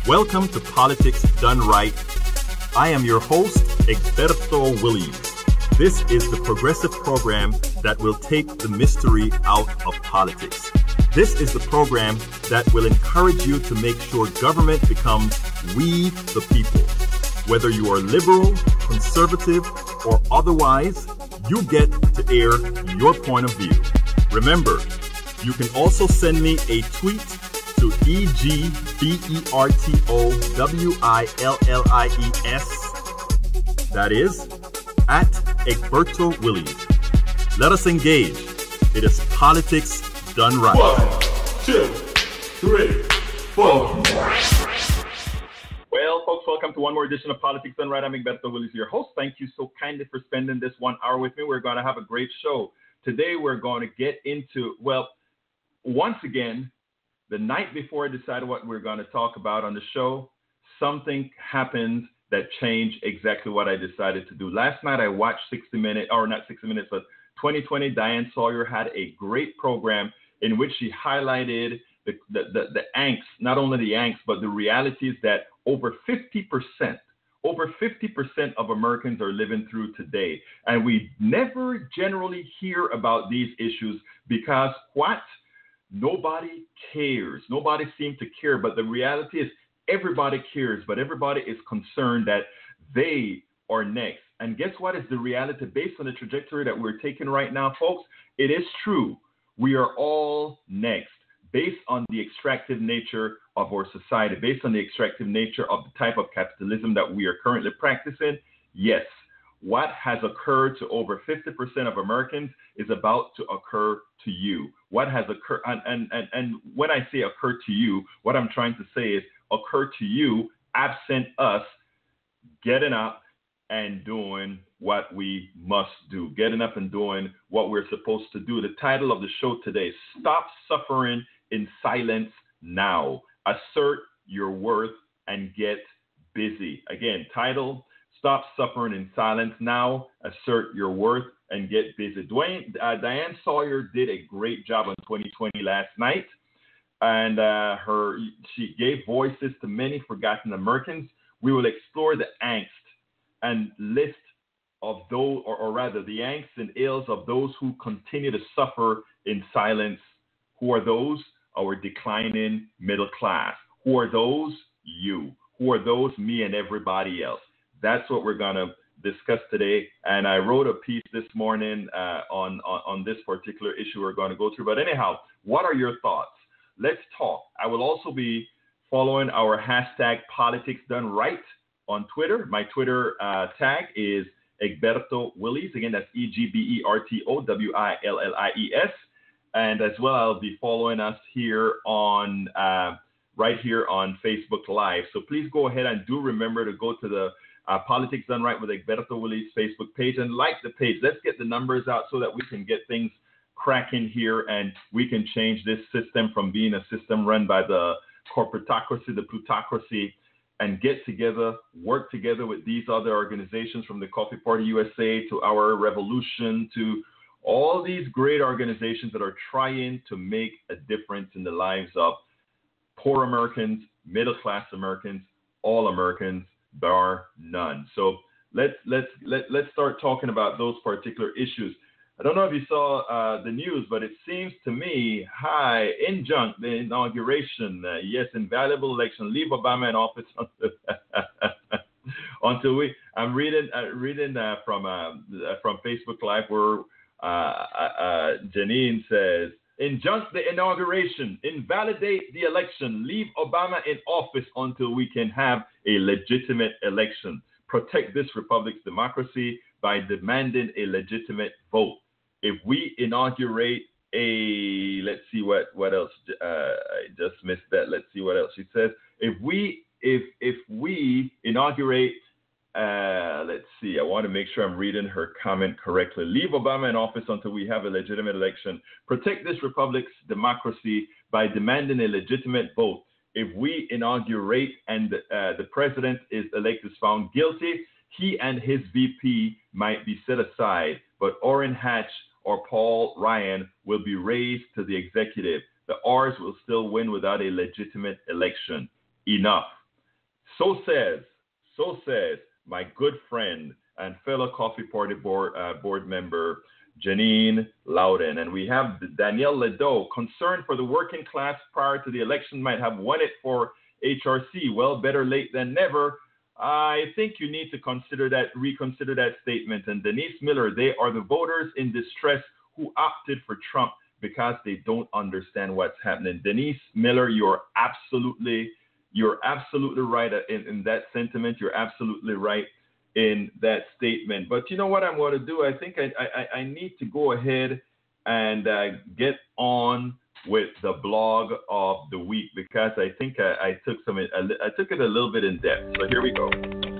Welcome to Politics Done Right. I am your host, Egberto Williams. This is the progressive program that will take the mystery out of politics. This is the program that will encourage you to make sure government becomes we the people. Whether you are liberal, conservative, or otherwise, you get to air your point of view. Remember, you can also send me a tweet to EGBERTOWILLIES. That is, at Egberto Williams. Let us engage. It is politics done right. 1, 2, 3, 4. Well, folks, welcome to one more edition of Politics Done Right. I'm Egberto Williams, your host. Thank you so kindly for spending this 1 hour with me. We're going to have a great show. Today, we're going to get into, well, once again, the night before I decided what we're going to talk about on the show, something happened that changed exactly what I decided to do. Last night, I watched 60 Minutes, or not 60 Minutes, but 2020. Diane Sawyer had a great program in which she highlighted the angst, not only the angst, but the reality is that over 50% of Americans are living through today. And we never generally hear about these issues because what? Nobody cares. Nobody seems to care. But the reality is everybody cares, but everybody is concerned that they are next. And guess what is the reality based on the trajectory that we're taking right now, folks? It is true. We are all next based on the extractive nature of our society, based on the extractive nature of the type of capitalism that we are currently practicing. Yes, what has occurred to over 50% of Americans is about to occur to you. What has occurred, and when I say occur to you, what I'm trying to say is occur to you absent us getting up and doing what we must do, getting up and doing what we're supposed to do. The title of the show today is Stop Suffering in Silence Now. Assert your worth and get busy. Again, title, Stop Suffering in Silence Now. Assert your worth and get busy. Diane Sawyer did a great job on 2020 last night. And she gave voices to many forgotten Americans. We will explore the angst and list of those, or rather the angst and ills of those who continue to suffer in silence. Who are those? Our declining middle class. Who are those? You. Who are those? Me and everybody else. That's what we're going to discuss today. And I wrote a piece this morning on this particular issue we're going to go through. But anyhow, what are your thoughts? Let's talk. I will also be following our hashtag Politics Done Right on Twitter. My Twitter tag is Egberto Willies. Again, that's EGBERTOWILLIES. And as well, I'll be following us here on right here on Facebook Live. So please go ahead and do remember to go to the Politics Done Right with Egberto Willies Facebook page and like the page. Let's get the numbers out so that we can get things cracking here and we can change this system from being a system run by the corporatocracy, the plutocracy, and get together, work together with these other organizations from the Coffee Party USA to Our Revolution to all these great organizations that are trying to make a difference in the lives of poor Americans, middle-class Americans, all Americans, bar none. So let's start talking about those particular issues. I don't know if you saw the news, but it seems to me, injunct the inauguration. Yes, invaluable election. Leave Obama in office until we. I'm reading from Facebook Live where Janine says, injunct the inauguration, invalidate the election, leave Obama in office until we can have a legitimate election. Protect this republic's democracy by demanding a legitimate vote. If we inaugurate let's see what else. I just missed that. Let's see what else she says. If we inaugurate, let's see. I want to make sure I'm reading her comment correctly. Leave Obama in office until we have a legitimate election. Protect this republic's democracy by demanding a legitimate vote. If we inaugurate and the president is elected found guilty, he and his VP might be set aside, but Orrin Hatch or Paul Ryan will be raised to the executive. The R's will still win without a legitimate election. Enough. So says my good friend and fellow Coffee Party board member, Janine Loudon. And we have Danielle Ledoux, concerned for the working class prior to the election might have won it for HRC. Well, better late than never. I think you need to reconsider that statement. And Denise Miller, they are the voters in distress who opted for Trump because they don't understand what's happening. Denise Miller, you're absolutely right in that sentiment. You're absolutely right in that statement. But you know what I'm going to do? I think I need to go ahead and get on with the blog of the week, because I think I took it a little bit in depth. So here we go.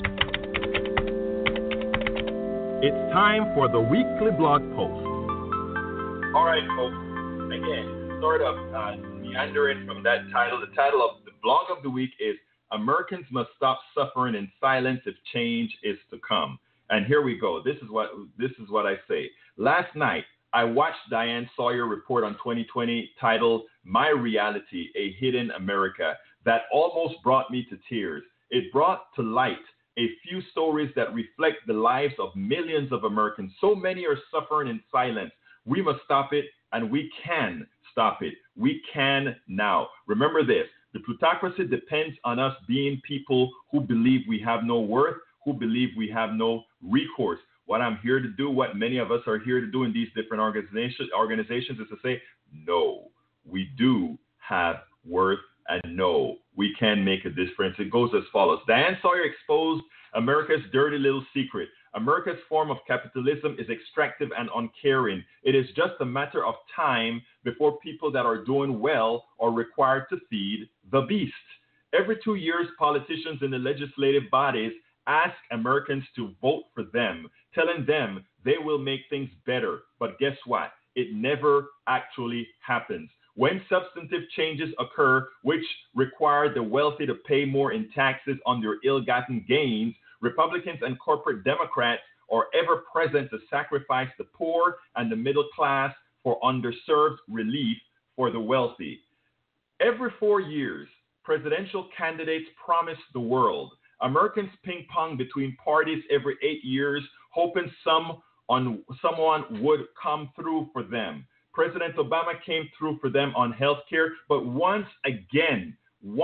It's time for the weekly blog post. All right, folks. Again, sort of meandering from that title. The title of the blog of the week is Americans Must Stop Suffering in Silence If Change is to Come. And here we go. This is what I say. Last night, I watched Diane Sawyer report on 2020 titled My Reality, A Hidden America, that almost brought me to tears. It brought to light a few stories that reflect the lives of millions of Americans. So many are suffering in silence. We must stop it, and we can stop it. We can now. Remember this. The plutocracy depends on us being people who believe we have no worth, who believe we have no recourse. What I'm here to do, what many of us are here to do in these different organizations is to say, no, we do have worth, and no, we can make a difference. It goes as follows. Diane Sawyer exposed America's dirty little secret. America's form of capitalism is extractive and uncaring. It is just a matter of time before people that are doing well are required to feed the beast. Every 2 years, politicians in the legislative bodies ask Americans to vote for them, telling them they will make things better. But guess what? It never actually happens. When substantive changes occur, which require the wealthy to pay more in taxes on their ill-gotten gains, Republicans and corporate Democrats are ever present to sacrifice the poor and the middle class for underserved relief for the wealthy. Every 4 years, presidential candidates promise the world. Americans ping-pong between parties every 8 years, hoping someone would come through for them. President Obama came through for them on health care, but once again,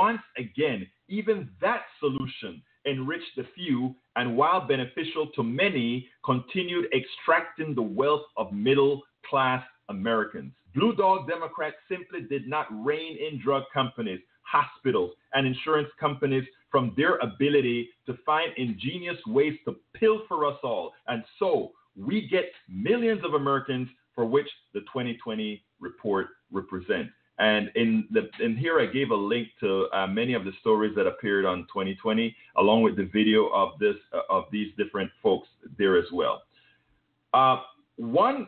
even that solution enriched the few, and while beneficial to many, continued extracting the wealth of middle-class Americans. Blue Dog Democrats simply did not rein in drug companies, hospitals, and insurance companies from their ability to find ingenious ways to pilfer us all. And so we get millions of Americans for which the 2020 report represents. And in here I gave a link to many of the stories that appeared on 2020, along with the video of these different folks there as well. One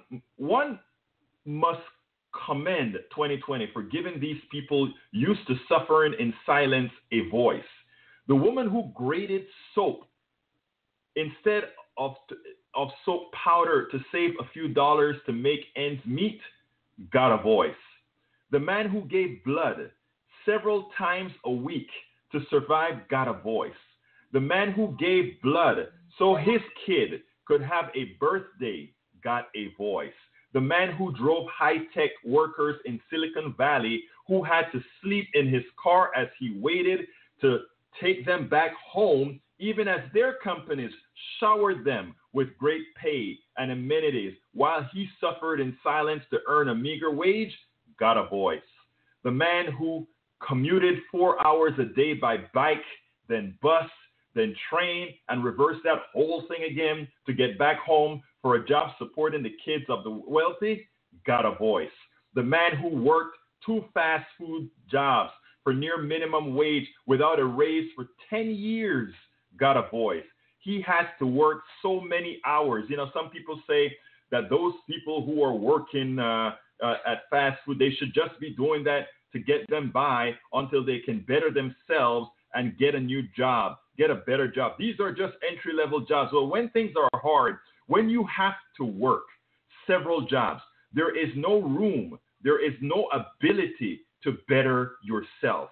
must commend 2020 for giving these people used to suffering in silence a voice. The woman who grated soap instead of soap powder to save a few dollars to make ends meet got a voice. The man who gave blood several times a week to survive got a voice. The man who gave blood so his kid could have a birthday got a voice. The man who drove high-tech workers in Silicon Valley who had to sleep in his car as he waited to take them back home, even as their companies showered them with great pay and amenities while he suffered in silence to earn a meager wage, got a voice. The man who commuted 4 hours a day by bike, then bus, then train, and reversed that whole thing again to get back home for a job supporting the kids of the wealthy, got a voice. The man who worked 2 fast food jobs for near minimum wage without a raise for 10 years, got a voice. He has to work so many hours. You know, some people say that those people who are working at fast food, they should just be doing that to get them by until they can better themselves and get a new job, get a better job. These are just entry-level jobs. Well, when things are hard, when you have to work several jobs, there is no room, there is no ability to better yourself.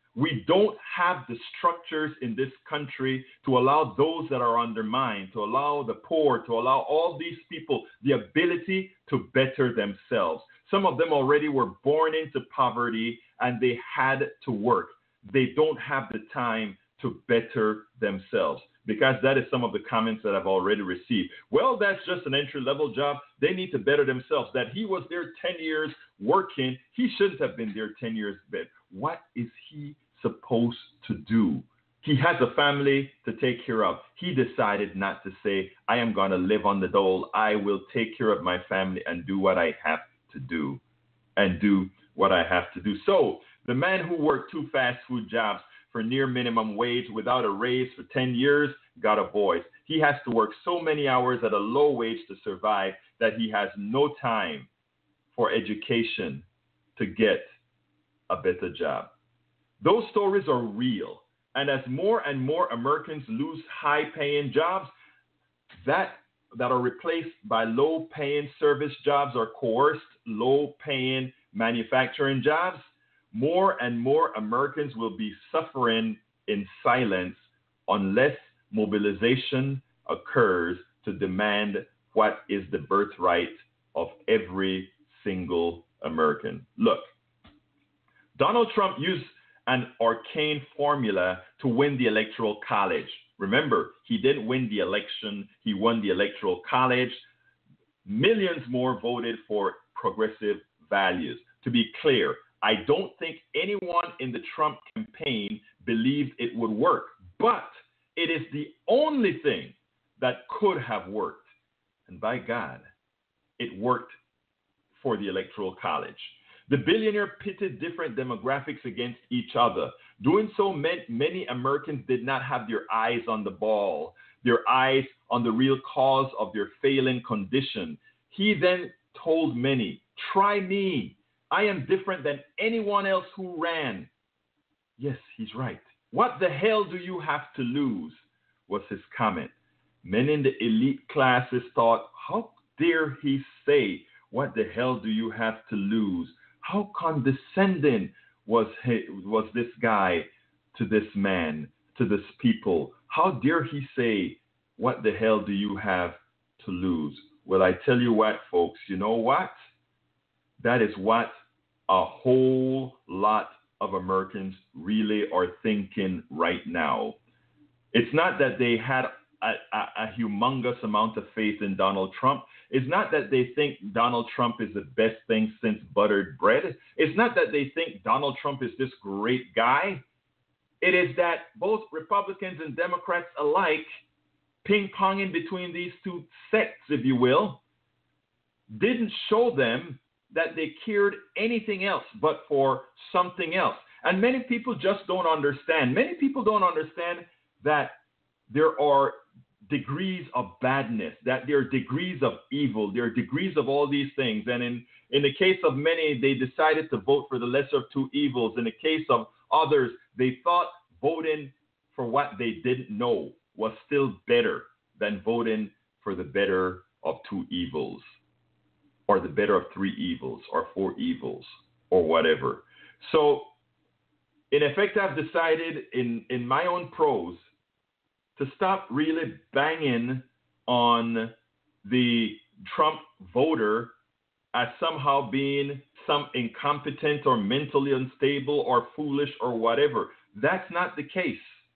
We don't have the structures in this country to allow those that are undermined, to allow the poor, to allow all these people the ability to better themselves. Some of them already were born into poverty and they had to work. They don't have the time to better themselves, because that is some of the comments that I've already received. Well, that's just an entry-level job. They need to better themselves. That he was there 10 years working. He shouldn't have been there 10 years. But what is he supposed to do? He has a family to take care of. He decided not to say, I am going to live on the dole. I will take care of my family and do what I have to do So the man who worked 2 fast food jobs for near minimum wage without a raise for 10 years got a voice. He has to work so many hours at a low wage to survive that he has no time for education to get a better job. Those stories are real. And as more and more Americans lose high-paying jobs that are replaced by low-paying service jobs or coerced low-paying manufacturing jobs, more and more Americans will be suffering in silence unless mobilization occurs to demand what is the birthright of every single American. Look, Donald Trump used an arcane formula to win the Electoral College. Remember, he didn't win the election, he won the Electoral College. Millions more voted for progressive values. To be clear, I don't think anyone in the Trump campaign believed it would work, but it is the only thing that could have worked. And by God, it worked for the Electoral College. The billionaire pitted different demographics against each other. Doing so meant many Americans did not have their eyes on the ball, their eyes on the real cause of their failing condition. He then told many, try me. I am different than anyone else who ran. Yes, he's right. What the hell do you have to lose? Was his comment. Men in the elite classes thought, how dare he say, what the hell do you have to lose? How condescending was this guy to this man, to this people? How dare he say, what the hell do you have to lose? Well, I tell you what, folks, you know what? That is what a whole lot of Americans really are thinking right now. It's not that they had a humongous amount of faith in Donald Trump. It's not that they think Donald Trump is the best thing since buttered bread. It's not that they think Donald Trump is this great guy. It is that both Republicans and Democrats alike, ping-ponging between these two sects, if you will, didn't show them that they cared anything else but for something else. And many people just don't understand. Many people don't understand that there are degrees of badness, that there are degrees of evil, there are degrees of all these things. And in the case of many, they decided to vote for the lesser of two evils. In the case of others, they thought voting for what they didn't know was still better than voting for the better of two evils, or the better of three evils, or four evils, or whatever. So, in effect, I've decided in my own prose to stop really banging on the Trump voter as somehow being some incompetent or mentally unstable or foolish or whatever. That's not the case.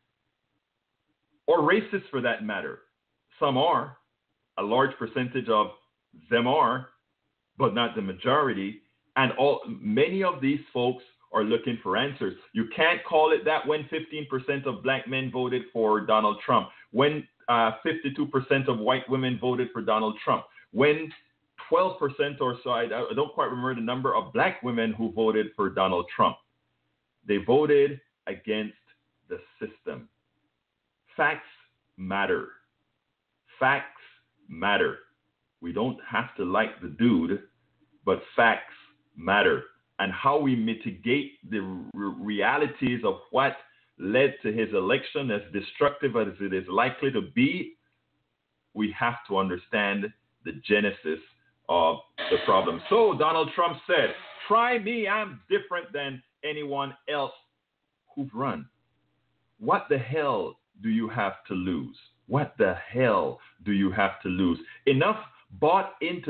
Or racist for that matter. Some are. A large percentage of them are, but not the majority. And many of these folks are looking for answers. You can't call it that when 15% of black men voted for Donald Trump, when 52% of white women voted for Donald Trump, when 12% or so, I don't quite remember the number of black women who voted for Donald Trump. They voted against the system. Facts matter. Facts matter. We don't have to like the dude, but facts matter. And how we mitigate the realities of what led to his election, as destructive as it is likely to be, we have to understand the genesis of the problem. So Donald Trump said, try me, I'm different than anyone else who've run. What the hell do you have to lose? What the hell do you have to lose? Enough bought into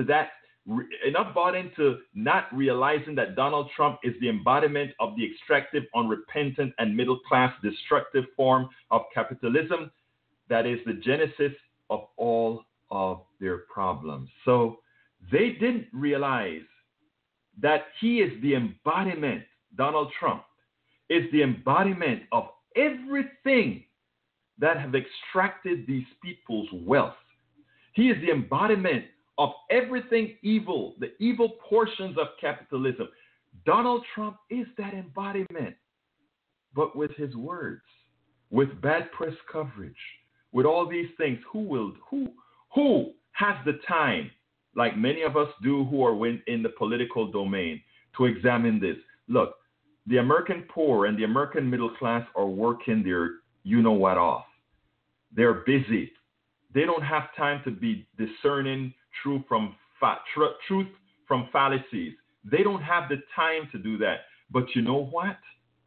not realizing that Donald Trump is the embodiment of the extractive, unrepentant, and middle-class destructive form of capitalism that is the genesis of all of their problems. So they didn't realize that he is the embodiment, Donald Trump is the embodiment of everything that have extracted these people's wealth. He is the embodiment of everything evil, the evil portions of capitalism. Donald Trump is that embodiment, but with his words, with bad press coverage, with all these things, who has the time, like many of us do who are in the political domain, to examine this? Look, the American poor and the American middle class are working their you-know-what off. They're busy. They don't have time to be discerning truth from fallacies. They don't have the time to do that. But you know what?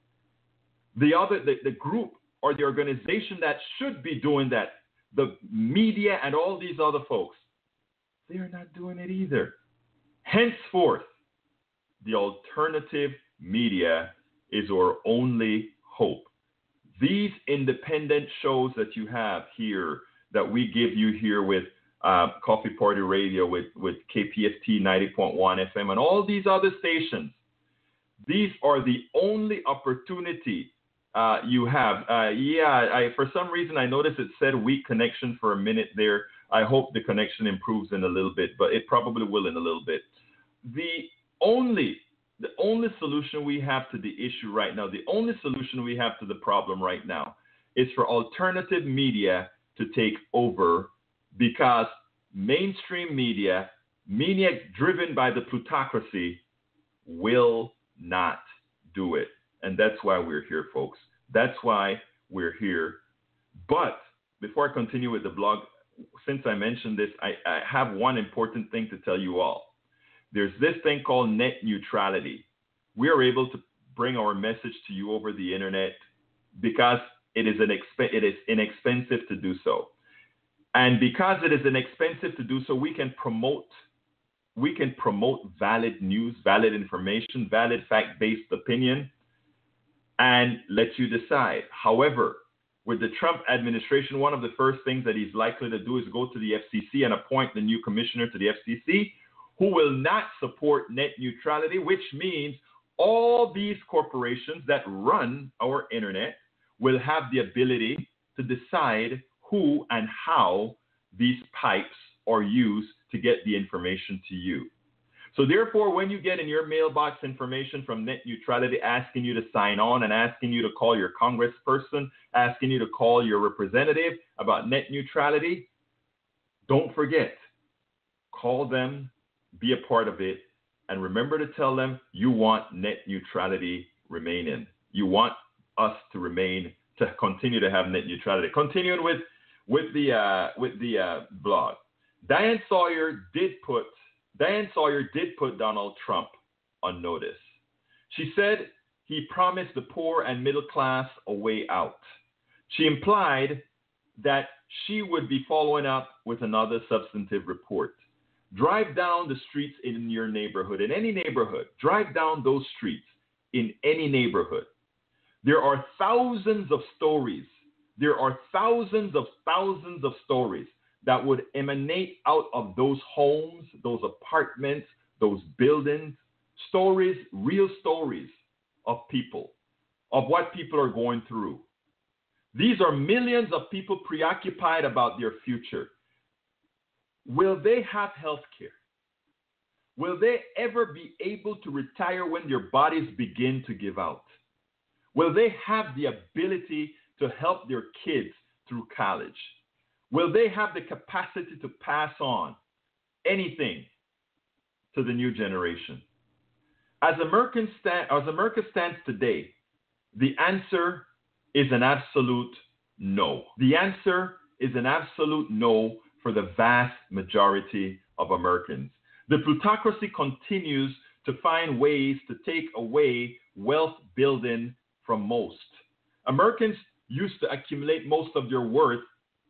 The group or the organization that should be doing that, the media and all these other folks, they are not doing it either. Henceforth, the alternative media is our only hope. These independent shows that you have here, that we give you here with Coffee Party Radio, with KPFT 90.1 FM, and all these other stations, these are the only opportunity you have. For some reason, I noticed it said weak connection for a minute there. I hope the connection improves in a little bit, but it probably will in a little bit. The only solution we have to the issue right now, the only solution we have to the problem right now is for alternative media to take over, because mainstream media driven by the plutocracy, will not do it. And that's why we're here, folks. That's why we're here. But before I continue with the blog, since I mentioned this, I have one important thing to tell you all. There's this thing called net neutrality. We are able to bring our message to you over the internet because it is inexpensive to do so. And because it is inexpensive to do so, we can promote valid news, valid information, valid fact-based opinion, and let you decide. However, with the Trump administration, one of the first things that he's likely to do is go to the FCC and appoint the new commissioner to the FCC, who will not support net neutrality, which means all these corporations that run our internet will have the ability to decide who and how these pipes are used to get the information to you. So therefore, when you get in your mailbox information from net neutrality asking you to sign on and asking you to call your congressperson, asking you to call your representative about net neutrality, don't forget, call them, be a part of it, and remember to tell them you want net neutrality remaining. You want us to continue to have net neutrality. Continuing with the blog, Diane Sawyer did put Donald Trump on notice. She said he promised the poor and middle class a way out. She implied that she would be following up with another substantive report. Drive down the streets in your neighborhood, in any neighborhood. Drive down those streets in any neighborhood. There are thousands of stories. There are thousands of stories that would emanate out of those homes, those apartments, those buildings. Stories, real stories of people, of what people are going through. These are millions of people preoccupied about their future. Will they have health care? Will they ever be able to retire when their bodies begin to give out? Will they have the ability to help their kids through college? Will they have the capacity to pass on anything to the new generation? As America stands today, the answer is an absolute no. The answer is an absolute no for the vast majority of Americans. The plutocracy continues to find ways to take away wealth building from most. Americans used to accumulate most of your wealth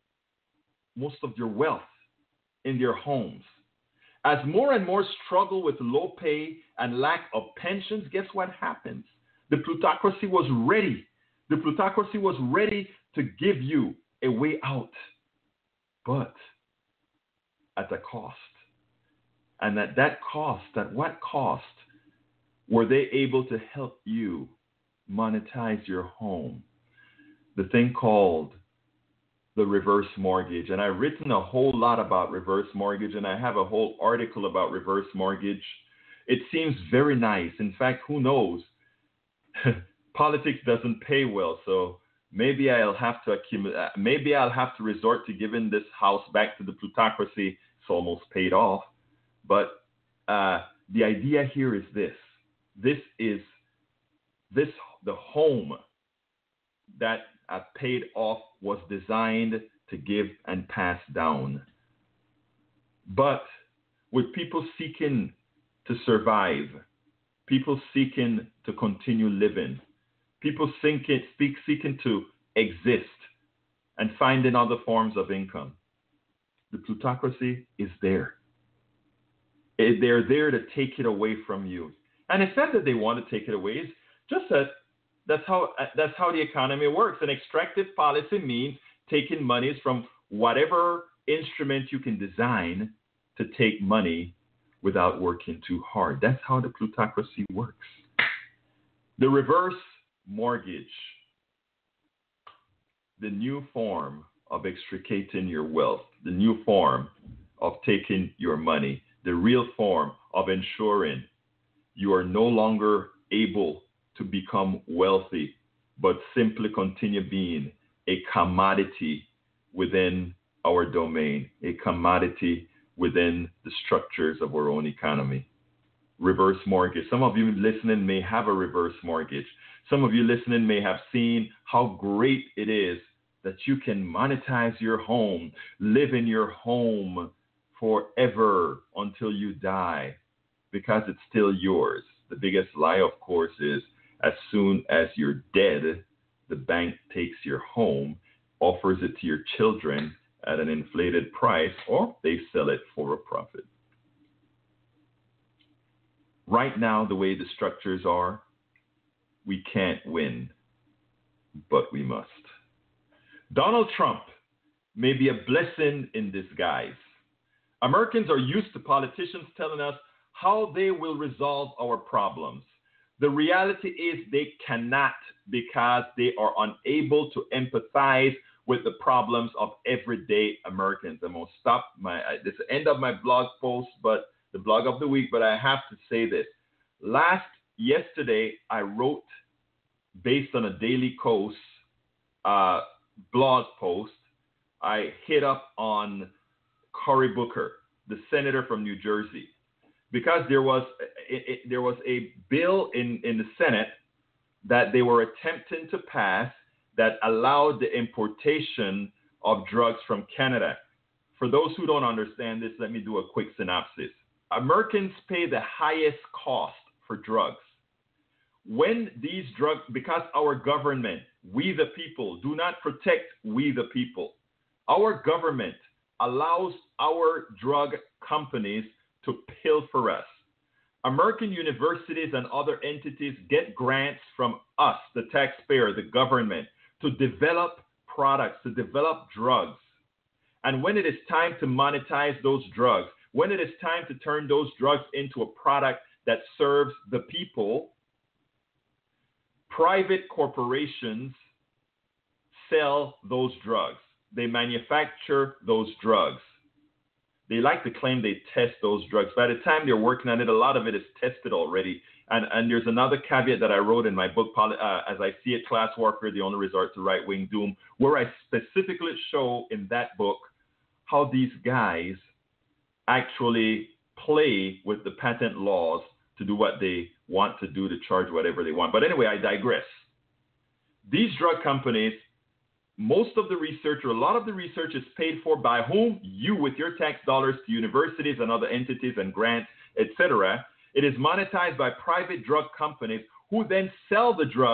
in their homes. As more and more struggle with low pay and lack of pensions, guess what happens? The plutocracy was ready. The plutocracy was ready to give you a way out, but at a cost. And at what cost were they able to help you monetize your home? The thing called the reverse mortgage. And I've written a whole lot about reverse mortgage, and I have a whole article about reverse mortgage. It seems very nice. In fact, who knows? Politics doesn't pay well, so maybe I'll have to resort to giving this house back to the plutocracy. It's almost paid off. But the idea here is this. The home that paid off was designed to give and pass down. But with people seeking to survive, people seeking to continue living, people seeking to exist and finding other forms of income, the plutocracy is there. They're there to take it away from you. And it's not that they want to take it away. It's just that that's how the economy works. An extractive policy means taking monies from whatever instrument you can design to take money without working too hard. That's how the plutocracy works. The reverse mortgage, the new form of extricating your wealth, the new form of taking your money, the real form of ensuring you are no longer able to become wealthy, but simply continue being a commodity within our domain, a commodity within the structures of our own economy. Reverse mortgage. Some of you listening may have a reverse mortgage. Some of you listening may have seen how great it is that you can monetize your home, live in your home forever until you die, because it's still yours. The biggest lie, of course, is as soon as you're dead, the bank takes your home, offers it to your children at an inflated price, or they sell it for a profit. Right now, the way the structures are, we can't win, but we must. Donald Trump may be a blessing in disguise. Americans are used to politicians telling us how they will resolve our problems. The reality is they cannot, because they are unable to empathize with the problems of everyday Americans. I'm going to stop this is the end of my blog post, but the blog of the week, but I have to say this. Yesterday, I wrote, based on a Daily Kos blog post, I hit up on Cory Booker, the senator from New Jersey, because there was a bill in the Senate that they were attempting to pass that allowed the importation of drugs from Canada. For those who don't understand this, let me do a quick synopsis. Americans pay the highest cost for drugs. When these drugs, because our government, we the people, do not protect we the people, our government allows our drug companies to pilfer us. American universities and other entities get grants from us, the taxpayer, the government, to develop products, to develop drugs. And when it is time to monetize those drugs, when it is time to turn those drugs into a product that serves the people, private corporations sell those drugs. They manufacture those drugs. They like to claim they test those drugs. By the time they're working on it, a lot of it is tested already. And there's another caveat that I wrote in my book, As I See It, Class Warfare, The Only Resort to Right-Wing Doom, where I specifically show in that book how these guys actually play with the patent laws to do what they want to do, to charge whatever they want. But anyway, I digress. These drug companies, most of the research, or a lot of the research, is paid for by whom? You, with your tax dollars, to universities and other entities and grants, etc. It is monetized by private drug companies who then sell the drugs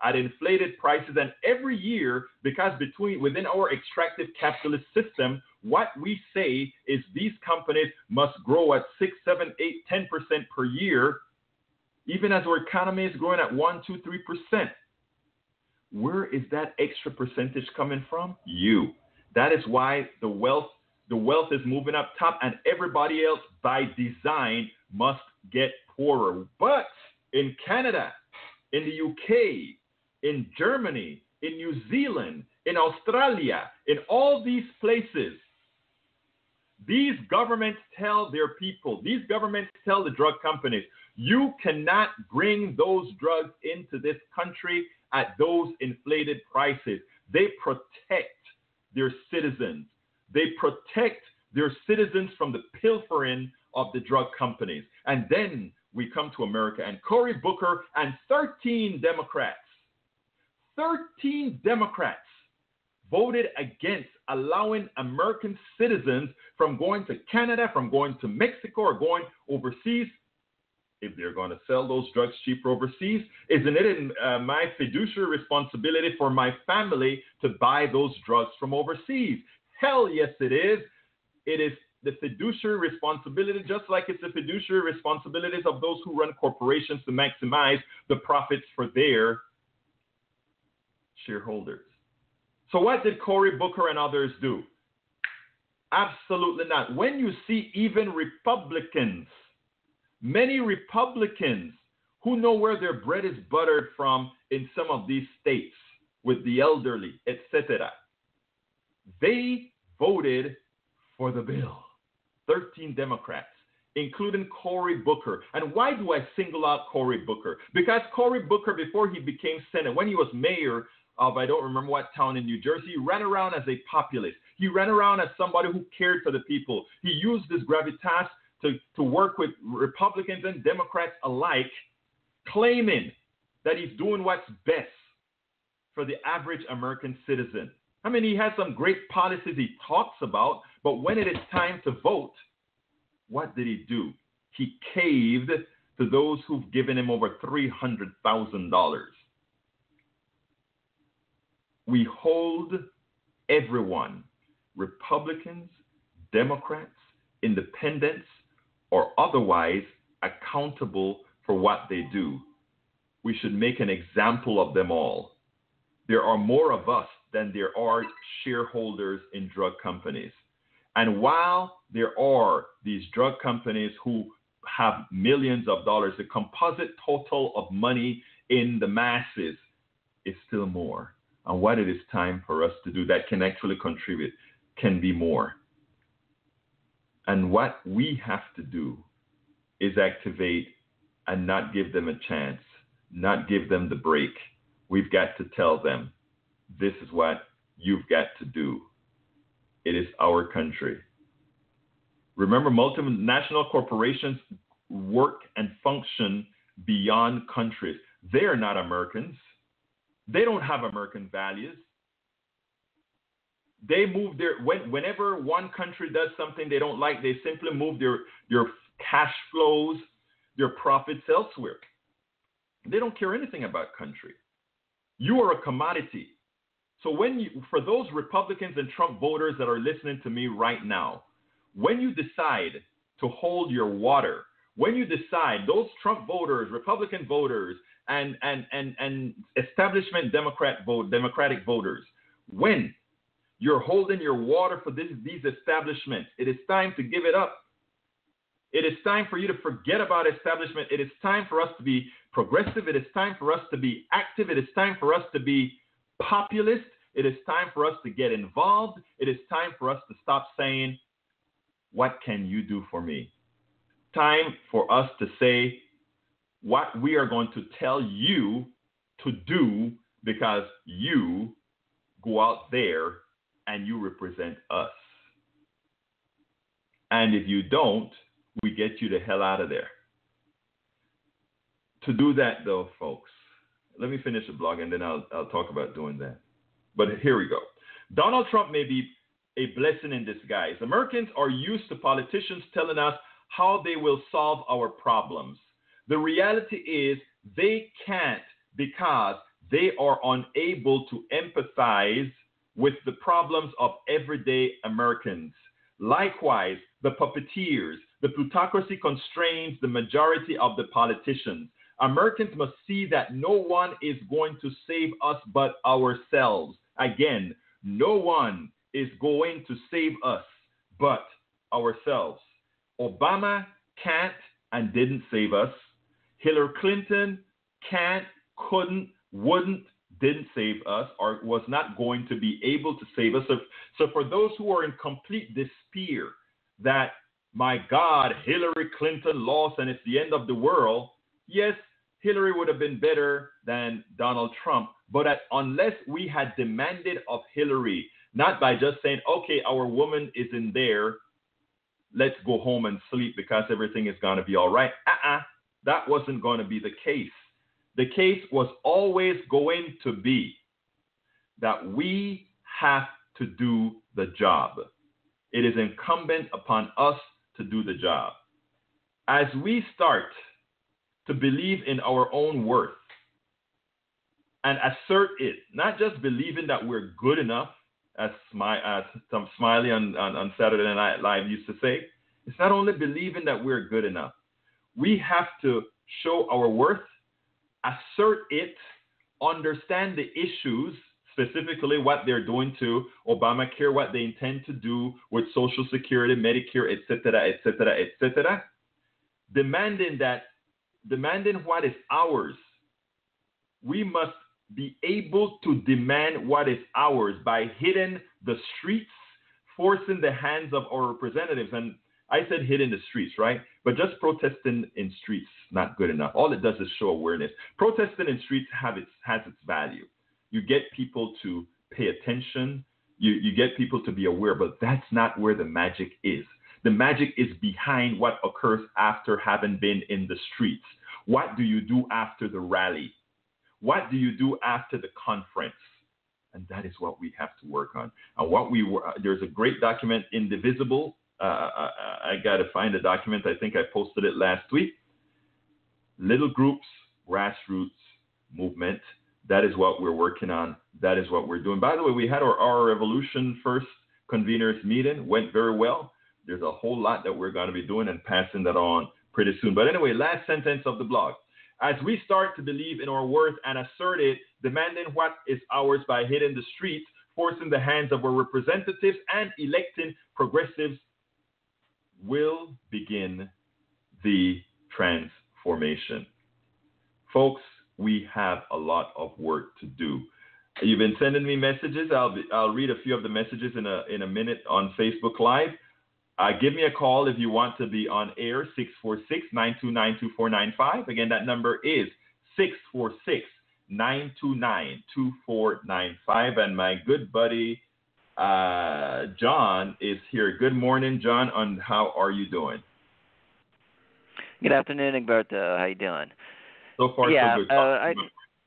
at inflated prices. And every year, because within our extractive capitalist system, what we say is these companies must grow at 6, 7, 8, 10% per year, even as our economy is growing at 1, 2, 3%. Where is that extra percentage coming from? You. That is why the wealth is moving up top, and everybody else by design must get poorer. But in Canada, in the UK, in Germany, in New Zealand, in Australia, in all these places, these governments tell their people, these governments tell the drug companies, you cannot bring those drugs into this country at those inflated prices. They protect their citizens. They protect their citizens from the pilfering of the drug companies. And then we come to America, and Cory Booker and 13 Democrats voted against allowing American citizens from going to Canada, from going to Mexico, or going overseas. If they're going to sell those drugs cheaper overseas, isn't it my fiduciary responsibility for my family to buy those drugs from overseas? Hell yes, it is. It is the fiduciary responsibility, just like it's the fiduciary responsibilities of those who run corporations to maximize the profits for their shareholders. So what did Cory Booker and others do? Absolutely not. When you see even Republicans, many Republicans who know where their bread is buttered from in some of these states with the elderly, etc., they voted for the bill. 13 Democrats, including Cory Booker. And why do I single out Cory Booker? Because Cory Booker, before he became Senate, when he was mayor of, I don't remember what town in New Jersey, he ran around as a populist. He ran around as somebody who cared for the people. He used his gravitas to work with Republicans and Democrats alike, claiming that he's doing what's best for the average American citizen. I mean, he has some great policies he talks about, but when it is time to vote, what did he do? He caved to those who've given him over $300,000. We hold everyone, Republicans, Democrats, independents, or otherwise, accountable for what they do. We should make an example of them all. There are more of us than there are shareholders in drug companies. And while there are these drug companies who have millions of dollars, the composite total of money in the masses is still more. And what it is time for us to do that can actually contribute can be more. And what we have to do is activate and not give them a chance, not give them the break. We've got to tell them, this is what you've got to do. It is our country. Remember, multinational corporations work and function beyond countries. They are not Americans. They don't have American values. They move whenever one country does something they don't like, they simply move their cash flows, their profits elsewhere. They don't care anything about country. You are a commodity. So for those Republicans and Trump voters that are listening to me right now, when you decide to hold your water, when you decide, those Trump voters, Republican voters, and establishment Democratic voters, when you're holding your water for these establishments, it is time to give it up. It is time for you to forget about establishment. It is time for us to be progressive. It is time for us to be active. It is time for us to be populist. It is time for us to get involved. It is time for us to stop saying, what can you do for me? Time for us to say what we are going to tell you to do, because you go out there and you represent us. And if you don't, we get you the hell out of there. To do that, though, folks, let me finish the blog and then I'll talk about doing that. But here we go. Donald Trump may be a blessing in disguise. Americans are used to politicians telling us how they will solve our problems. The reality is they can't, because they are unable to empathize with the problems of everyday Americans. Likewise, the puppeteers, the plutocracy constrains the majority of the politicians. Americans must see that no one is going to save us but ourselves. Again, no one is going to save us but ourselves. Obama can't and didn't save us. Hillary Clinton can't, couldn't, wouldn't, didn't save us, or was not going to be able to save us. So for those who are in complete despair that, my God, Hillary Clinton lost and it's the end of the world, yes, Hillary would have been better than Donald Trump, but unless we had demanded of Hillary, not by just saying, okay, our woman is in there, let's go home and sleep because everything is going to be all right. That wasn't going to be the case. The case was always going to be that we have to do the job. It is incumbent upon us to do the job. As we start to believe in our own worth and assert it, not just believing that we're good enough, as some Smiley on Saturday Night Live used to say, it's not only believing that we're good enough. We have to show our worth, assert it, understand the issues, specifically what they're doing to Obamacare, what they intend to do with Social Security, Medicare, etc., etc., etc. Demanding what is ours. We must be able to demand what is ours by hitting the streets, forcing the hands of our representatives. And I said hitting the streets, right? But just protesting in streets, not good enough. All it does is show awareness. Protesting in streets has its value. You get people to pay attention. You get people to be aware, but that's not where the magic is. The magic is behind what occurs after having been in the streets. What do you do after the rally? What do you do after the conference? And that is what we have to work on. And there's a great document, Indivisible. I got to find the document. I think I posted it last week. Little groups, grassroots movement. That is what we're working on. That is what we're doing. By the way, we had our Revolution First conveners meeting. Went very well. There's a whole lot that we're going to be doing and passing that on pretty soon. But anyway, last sentence of the blog. As we start to believe in our worth and assert it, demanding what is ours by hitting the streets, forcing the hands of our representatives and electing progressives, will begin the transformation. Folks, we have a lot of work to do. You've been sending me messages. I'll read a few of the messages in a minute on Facebook Live. Give me a call if you want to be on air, 646-929-2495. Again, that number is 646-929-2495. And my good buddy, John, is here. Good morning, John, and how are you doing? Good afternoon, Egberto. How you doing? So far, so good.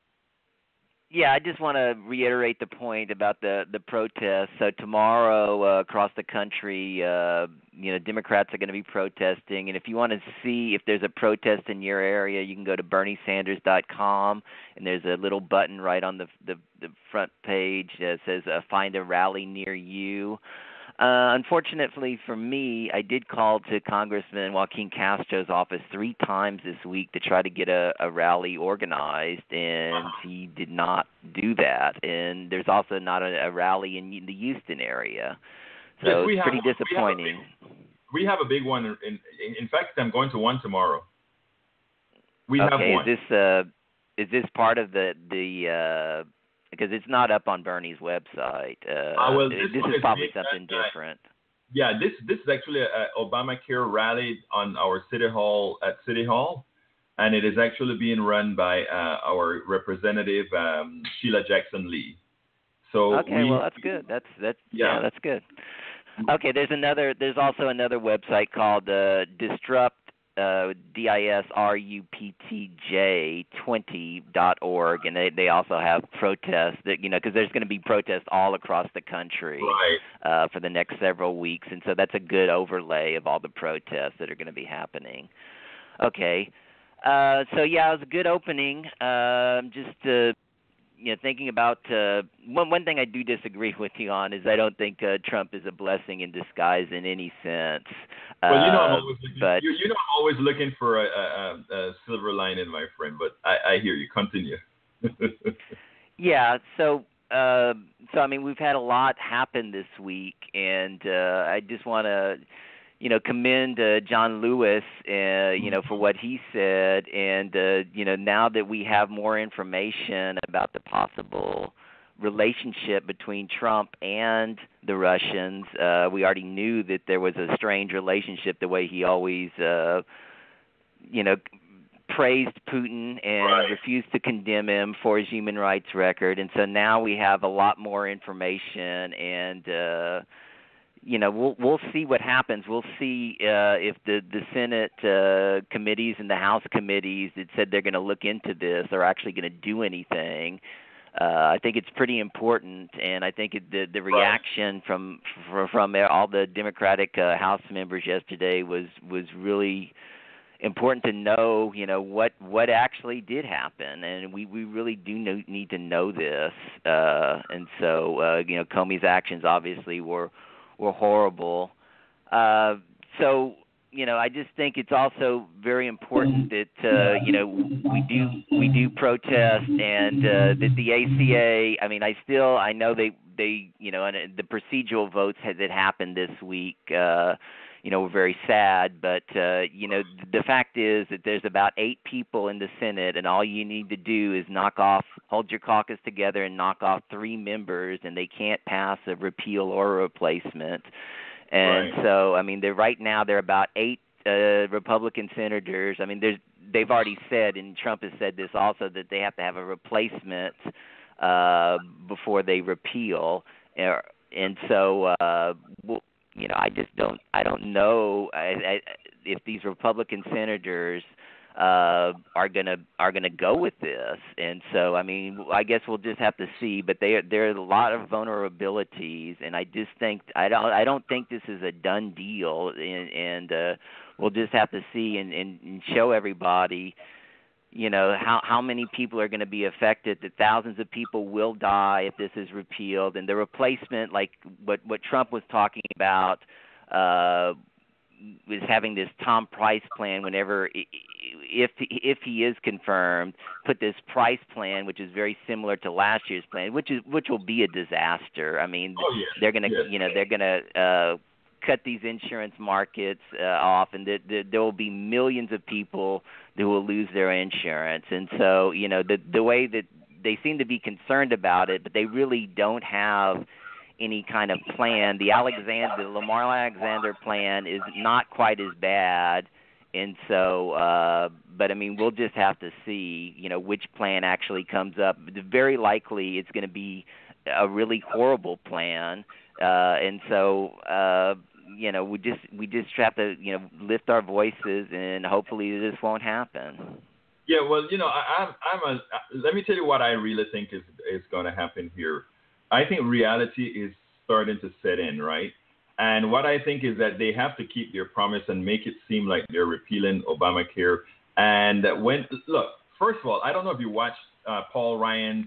I just want to reiterate the point about the protests. So tomorrow across the country, Democrats are going to be protesting. And if you want to see if there's a protest in your area, you can go to BernieSanders.com, and there's a little button right on the front page that says find a rally near you. Unfortunately for me, I did call to Congressman Joaquin Castro's office 3 times this week to try to get a rally organized, and he did not do that. And there's also not a rally in the Houston area. So it's pretty disappointing. We have a big one. In fact, I'm going to one tomorrow. We have one. Is this part of the because it's not up on Bernie's website. This is probably something different. Yeah, this is actually an Obamacare rally on our City Hall, and it is actually being run by our representative Sheila Jackson Lee. So well, that's good. That's good. Okay, there's also another website called Disrupt. DISRUPTJ20.org, and they also have protests that, because there's going to be protests all across the country for the next several weeks, and so that's a good overlay of all the protests that are going to be happening. Okay, it was a good opening. Just to thinking about one thing I do disagree with you on is I don't think Trump is a blessing in disguise in any sense. Well, I'm always looking, but I'm always looking for a silver lining, my friend. But I hear you. Continue. Yeah. So I mean, we've had a lot happen this week, and I just want to, commend John Lewis, for what he said, and now that we have more information about the possible relationship between Trump and the Russians, we already knew that there was a strange relationship the way he always, praised Putin and refused to condemn him for his human rights record. And so now we have a lot more information, and we'll see what happens. We'll see if the Senate committees and the House committees that said they're going to look into this are actually going to do anything. I think it's pretty important, and I think the reaction from all the Democratic House members yesterday was really important to know, what actually did happen, and we really do need to know this. And so, Comey's actions obviously were horrible. So, I just think it's also very important that we do protest, and that the ACA. I mean, I know they and the procedural votes that happened this week. Were very sad, but the fact is that there's about 8 people in the Senate, and all you need to do is hold your caucus together and knock off 3 members, and they can't pass a repeal or a replacement. And so, I mean, right now there are about 8 Republican senators. I mean, they've already said, and Trump has said this also, that they have to have a replacement before they repeal, and so. I don't know if these Republican senators are gonna go with this, and so I mean, I guess we'll just have to see. But there are a lot of vulnerabilities, and I just think I don't think this is a done deal, and we'll just have to see and show everybody. How many people are going to be affected, that thousands of people will die if this is repealed, and the replacement, like what Trump was talking about, is having this Tom Price plan whenever, if he is confirmed, put this Price plan, which is very similar to last year's plan, which will be a disaster. I mean, they're going to cut these insurance markets off, and there will be millions of people who will lose their insurance. And so, the way that they seem to be concerned about it, but they really don't have any kind of plan. The Lamar Alexander plan is not quite as bad. And so, but I mean, we'll just have to see, which plan actually comes up. Very likely it's going to be a really horrible plan. And so, we just have to, lift our voices, and hopefully this won't happen. Yeah, well, let me tell you what I really think is going to happen here. I think reality is starting to set in, right? And what I think is that they have to keep their promise and make it seem like they're repealing Obamacare. And first of all, I don't know if you watched Paul Ryan's.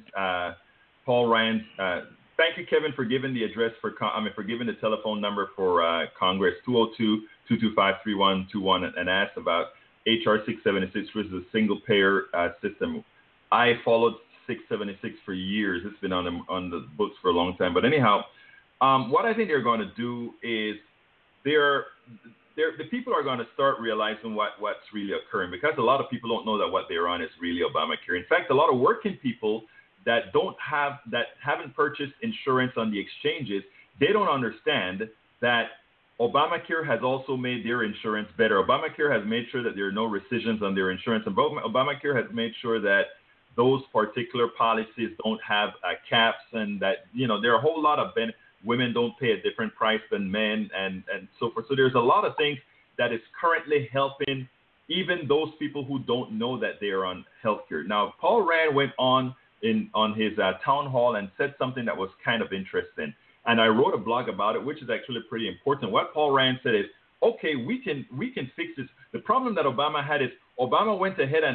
Thank you, Kevin, for giving the address for giving the telephone number for Congress, 202-225-3121, and asked about HR 676, which is a single-payer system. I followed 676 for years. It's been on the books for a long time. But anyhow, what I think they're going to do is the people are going to start realizing what's really occurring, because a lot of people don't know that what they're on is really Obamacare. In fact, a lot of working people that haven't purchased insurance on the exchanges, they don't understand that Obamacare has also made their insurance better. Obamacare has made sure that there are no rescissions on their insurance, and Obamacare has made sure that those particular policies don't have caps, and that there are a whole lot of women don't pay a different price than men, and so forth. So there's a lot of things that is currently helping even those people who don't know that they are on health care. Now, Paul Rand went on his town hall and said something that was kind of interesting. And I wrote a blog about it, which is actually pretty important. What Paul Rand said is, okay, we can fix this. The problem that Obama had is Obama went ahead and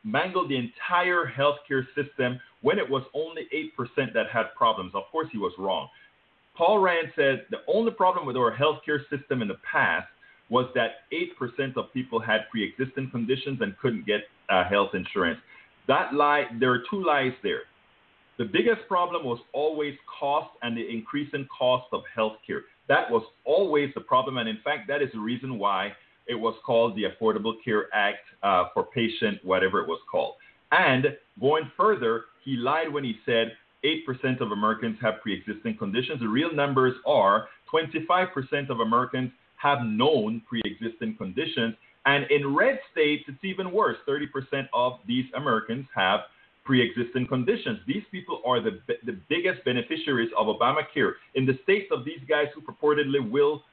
mangled the entire healthcare system when it was only 8% that had problems. Of course, he was wrong. Paul Rand said the only problem with our healthcare system in the past was that 8% of people had pre-existing conditions and couldn't get health insurance. That lie, there are two lies there. The biggest problem was always cost and the increasing cost of healthcare. That was always the problem, and in fact, that is the reason why it was called the Affordable Care Act for patient, whatever it was called. And going further, he lied when he said 8% of Americans have pre-existing conditions. The real numbers are 25% of Americans have known pre-existing conditions, and in red states, it's even worse. 30% of these Americans have pre-existing conditions. These people are the biggest beneficiaries of Obamacare. In the states of these guys who purportedly will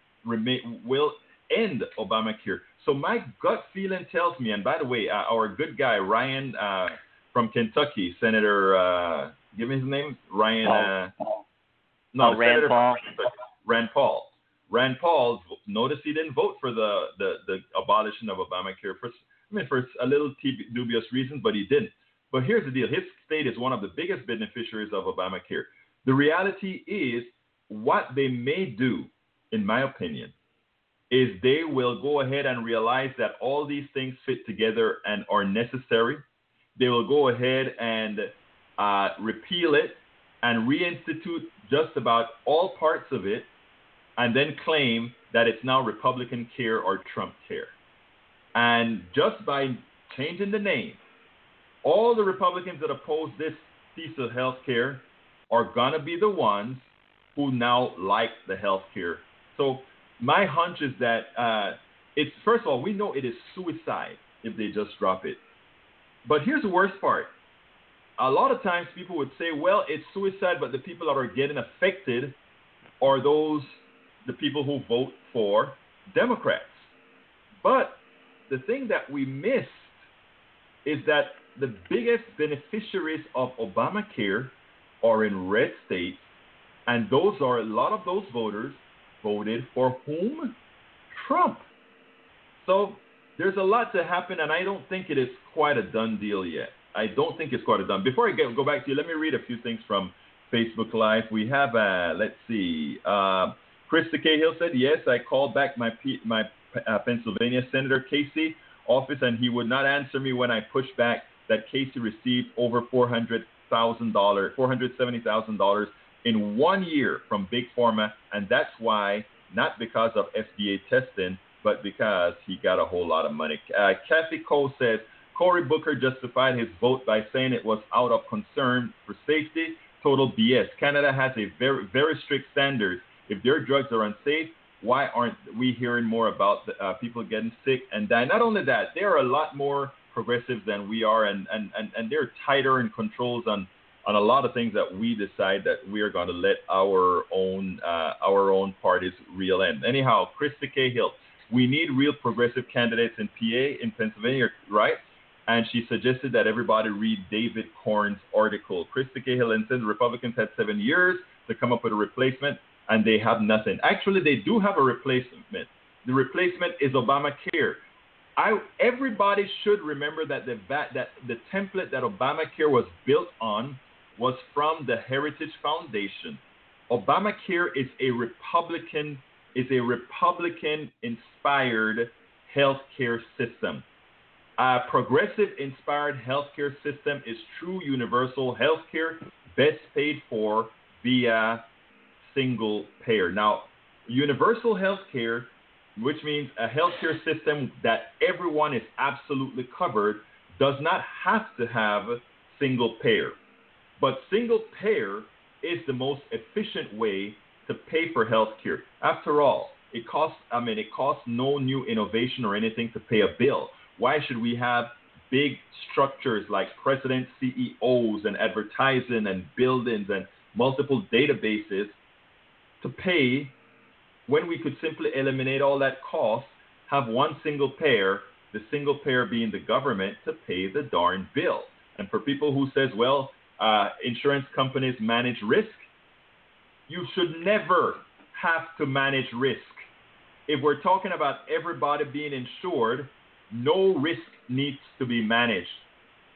end Obamacare. So my gut feeling tells me, and by the way, our good guy, Ryan from Kentucky, Senator, give me his name, Ryan. Rand Paul. Rand Paul. Rand Paul, notice he didn't vote for the abolition of Obamacare for a little dubious reason, but he didn't. But here's the deal. His state is one of the biggest beneficiaries of Obamacare. The reality is what they may do, in my opinion, is they will go ahead and realize that all these things fit together and are necessary. They will go ahead and repeal it and reinstitute just about all parts of it, and then claim that it's now Republican care or Trump care. And just by changing the name, all the Republicans that oppose this piece of health care are going to be the ones who now like the health care. So my hunch is that it's, first of all, we know it is suicide if they just drop it. But here's the worst part. A lot of times people would say, well, it's suicide, but the people that are getting affected are the people who vote for Democrats. But the thing that we missed is that the biggest beneficiaries of Obamacare are in red states, and a lot of those voters voted for whom? Trump. So there's a lot to happen, and I don't think it is quite a done deal yet. I don't think it's quite a done. Before I go back to you, let me read a few things from Facebook Live. We have, let's see, Krista Cahill said, yes, I called back my Pennsylvania Senator Casey office, and he would not answer me when I pushed back that Casey received over $470,000 in 1 year from Big Pharma, and that's why, not because of FDA testing, but because he got a whole lot of money. Kathy Cole says, Cory Booker justified his vote by saying it was out of concern for safety. Total BS. Canada has a very, very strict standards. If their drugs are unsafe, why aren't we hearing more about people getting sick and dying? Not only that, they are a lot more progressive than we are, and they're tighter in controls on a lot of things that we decide that we are going to let our own parties reel in. Anyhow, Krista Cahill, we need real progressive candidates in PA, in Pennsylvania, right? And she suggested that everybody read David Korn's article. Krista Cahill said the Republicans had 7 years to come up with a replacement, and they have nothing. Actually, they do have a replacement. The replacement is Obamacare. Everybody should remember that the template that Obamacare was built on was from the Heritage Foundation. Obamacare is a Republican-inspired healthcare system. A progressive-inspired healthcare system is true universal healthcare, best paid for via single payer. Now, universal healthcare, which means a healthcare system that everyone is absolutely covered, does not have to have single payer. But single payer is the most efficient way to pay for healthcare. After all, it costs no new innovation or anything to pay a bill. Why should we have big structures like president CEOs and advertising and buildings and multiple databases to pay when we could simply eliminate all that cost, have one single payer, the single payer being the government, to pay the darn bill? And for people who says, well, insurance companies manage risk, you should never have to manage risk. If we're talking about everybody being insured, no risk needs to be managed.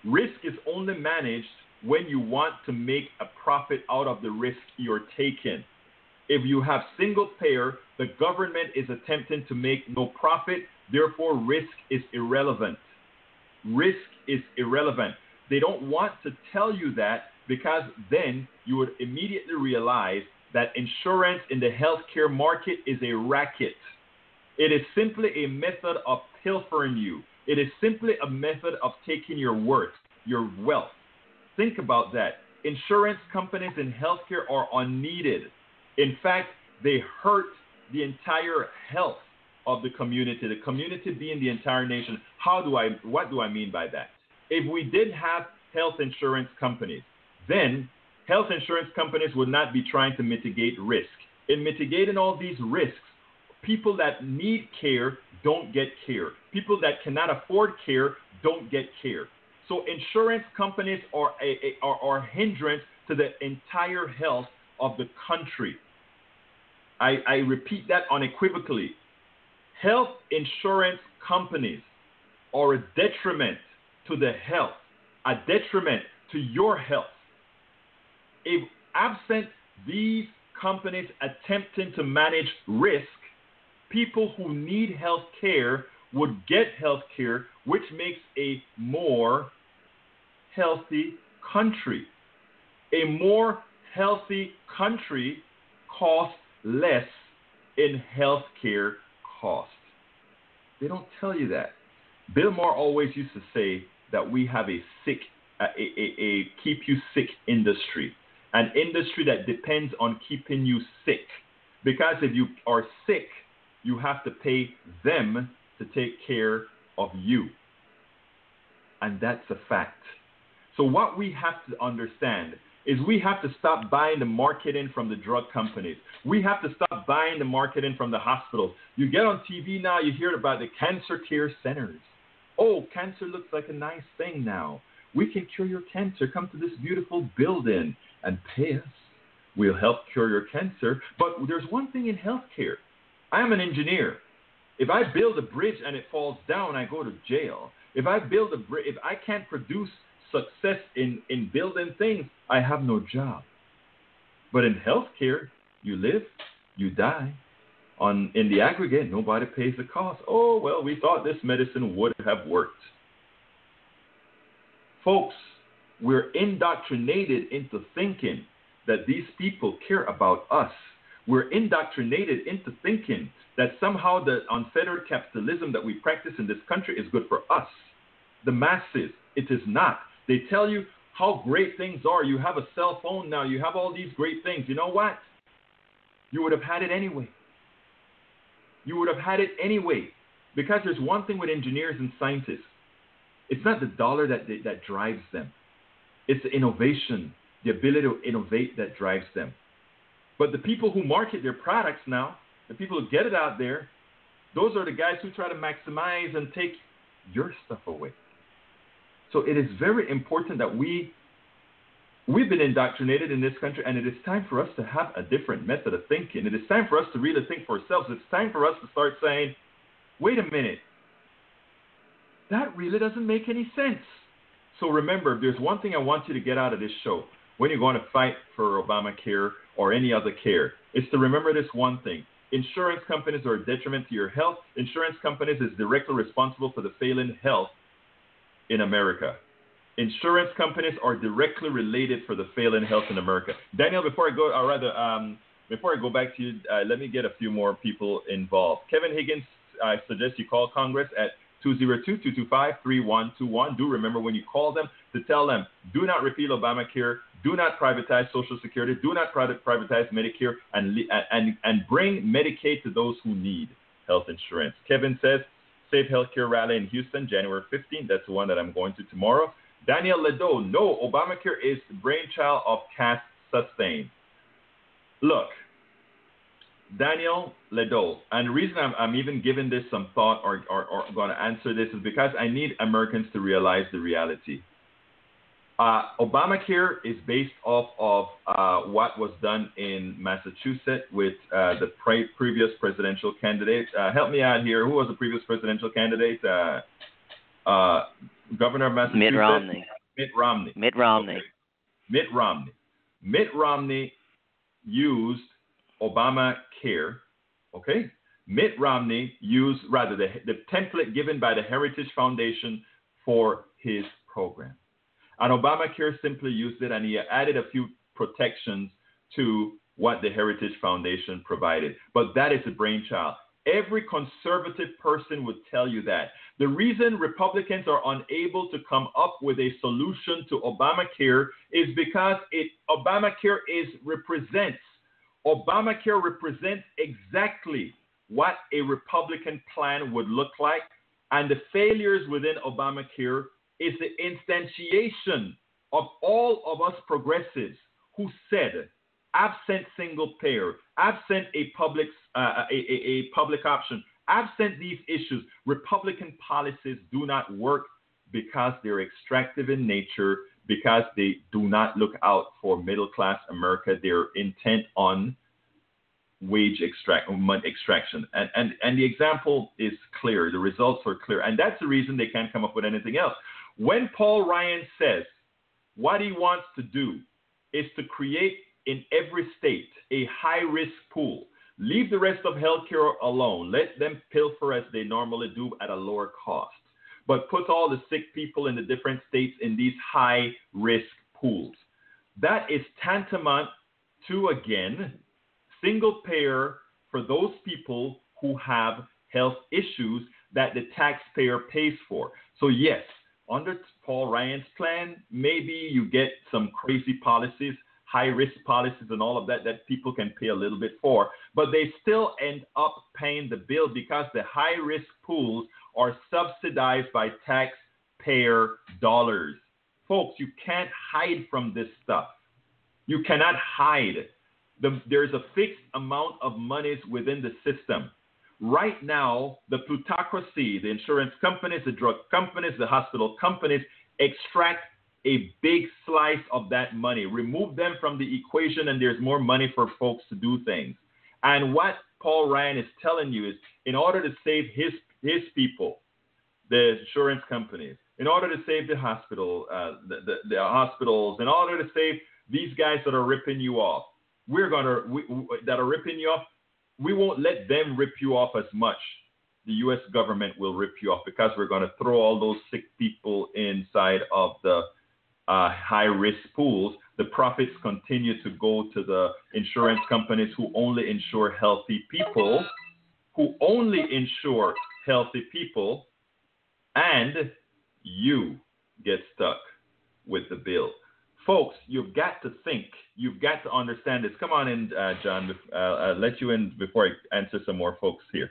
Risk is only managed when you want to make a profit out of the risk you're taking. If you have single payer, the government is attempting to make no profit, therefore risk is irrelevant. Risk is irrelevant. They don't want to tell you that because then you would immediately realize that insurance in the healthcare market is a racket. It is simply a method of pilfering you. It is simply a method of taking your worth, your wealth. Think about that. Insurance companies in healthcare are unneeded. In fact, they hurt the entire health of the community being the entire nation. What do I mean by that? If we did have health insurance companies, then health insurance companies would not be trying to mitigate risk. In mitigating all these risks, people that need care don't get care. People that cannot afford care don't get care. So insurance companies are a hindrance to the entire health of the country. I repeat that unequivocally. Health insurance companies are a detriment to the health, a detriment to your health. If absent these companies attempting to manage risk, people who need health care would get health care, which makes a more healthy country. A more healthy country costs less in health care costs. They don't tell you that. Bill Maher always used to say that we have a keep you sick industry, an industry that depends on keeping you sick. Because if you are sick, you have to pay them to take care of you. And that's a fact. So what we have to understand is we have to stop buying the marketing from the drug companies. We have to stop buying the marketing from the hospitals. You get on TV now, you hear about the cancer care centers. Oh, cancer looks like a nice thing now. We can cure your cancer. Come to this beautiful building and pay us. We'll help cure your cancer. But there's one thing in healthcare. I am an engineer. If I build a bridge and it falls down, I go to jail. If I build a bridge, if I can't produce success in building things, I have no job. But in healthcare, you live, you die. In the aggregate, nobody pays the cost. Oh, well, we thought this medicine would have worked. Folks, we're indoctrinated into thinking that these people care about us. We're indoctrinated into thinking that somehow the unfettered capitalism that we practice in this country is good for us, the masses. It is not. They tell you how great things are. You have a cell phone now. You have all these great things. You know what? You would have had it anyway. You would have had it anyway. Because there's one thing with engineers and scientists. It's not the dollar that drives them. It's the innovation, the ability to innovate that drives them. But the people who market their products now, the people who get it out there, those are the guys who try to maximize and take your stuff away. So it is very important that we've been indoctrinated in this country, and it is time for us to have a different method of thinking. It is time for us to really think for ourselves. It's time for us to start saying, wait a minute, that really doesn't make any sense. So remember, there's one thing I want you to get out of this show when you're going to fight for Obamacare or any other care, is to remember this one thing. Insurance companies are a detriment to your health. Insurance companies is directly responsible for the failing health in America. Insurance companies are directly related for the failing health in America. Daniel, before I go back to you, let me get a few more people involved. Kevin Higgins, I suggest you call Congress at 202-225-3121. Do remember when you call them to tell them, do not repeal Obamacare, do not privatize Social Security, do not privatize Medicare, and bring Medicaid to those who need health insurance. Kevin says, Safe Healthcare Rally in Houston, January 15th. That's the one that I'm going to tomorrow. Daniel Ledo, no, Obamacare is the brainchild of Cass Sustain. Look, Daniel Ledo, and the reason I'm even giving this some thought or going to answer this is because I need Americans to realize the reality. Obamacare is based off of what was done in Massachusetts with the previous presidential candidate. Help me out here. Who was the previous presidential candidate? Governor of Massachusetts? Mitt Romney. Mitt Romney. Mitt Romney. Okay. Mitt Romney. Mitt Romney used Obamacare, okay? Mitt Romney used, rather, the template given by the Heritage Foundation for his program. And Obamacare simply used it, and he added a few protections to what the Heritage Foundation provided. But that is the brainchild. Every conservative person would tell you that. The reason Republicans are unable to come up with a solution to Obamacare is because Obamacare represents exactly what a Republican plan would look like, and the failures within Obamacare is the instantiation of all of us progressives who said, absent single payer, absent a public option, absent these issues, Republican policies do not work because they're extractive in nature, because they do not look out for middle-class America. They're intent on wage extraction. And the example is clear. The results are clear. And that's the reason they can't come up with anything else. When Paul Ryan says what he wants to do is to create in every state a high-risk pool, leave the rest of healthcare alone, let them pilfer as they normally do at a lower cost, but put all the sick people in the different states in these high-risk pools. That is tantamount to, again, single payer for those people who have health issues that the taxpayer pays for. So yes, under Paul Ryan's plan, maybe you get some crazy policies, high-risk policies and all of that people can pay a little bit for, but they still end up paying the bill because the high-risk pools are subsidized by taxpayer dollars. Folks, you can't hide from this stuff. You cannot hide. There's a fixed amount of monies within the system. Right now, the plutocracy, the insurance companies, the drug companies, the hospital companies extract a big slice of that money. Remove them from the equation and there's more money for folks to do things. And what Paul Ryan is telling you is, in order to save his people, the insurance companies, in order to save the hospital, the hospitals, in order to save these guys that are ripping you off, that are ripping you off, we won't let them rip you off as much. The U.S. government will rip you off because we're going to throw all those sick people inside of the high-risk pools. The profits continue to go to the insurance companies who only insure healthy people, and you get stuck with the bill. Folks, you've got to think. You've got to understand this. Come on in, John. I'll let you in before I answer some more folks here.